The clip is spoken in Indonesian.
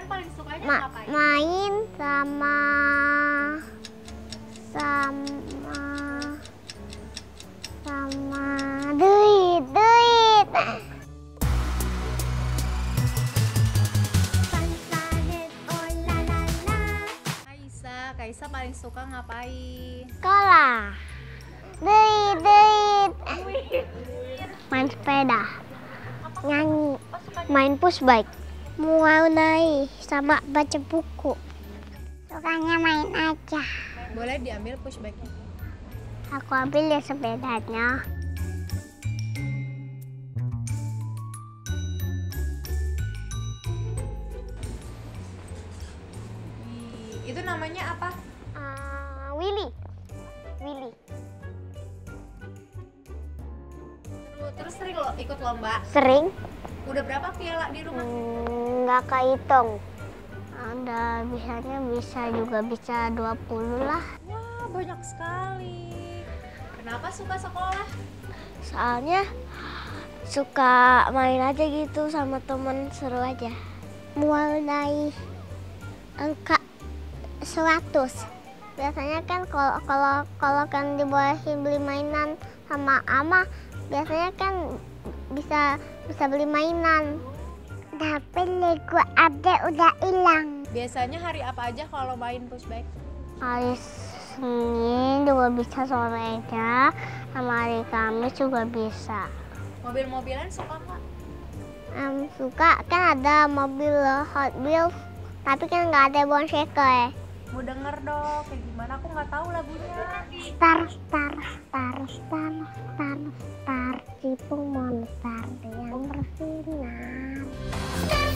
paling sukanya ngapain? Main sama duit. Kaisa paling suka ngapain? Sekolah. Duit. Main sepeda. Nyanyi. Main push bike. Mulai sama baca buku. Sukanya main aja. Boleh diambil push bike-nya. Aku ambil ya sepedanya. Itu namanya apa? Willy. Terus sering lo ikut lomba? Sering. Udah berapa piala di rumah? Nggak kehitung. Ada bisa 20 lah. Wah, banyak sekali. Kenapa suka sekolah? Soalnya suka main aja gitu sama temen, seru aja. Mulai angka 100. Biasanya kan kalau kan dibolehin beli mainan sama ama, biasanya kan bisa beli mainan. Tapi Lego Ade udah hilang. Biasanya hari apa aja kalau main push bike? Hari Senin juga bisa sorenya, sama hari Kamis juga bisa. Mobil-mobilan suka nggak? Suka, kan ada mobil Hot Wheels, tapi kan nggak ada Bonsekai. Mau denger dong, kayak gimana? Aku nggak tahu lagunya. Star, cipung monster yang bersinar.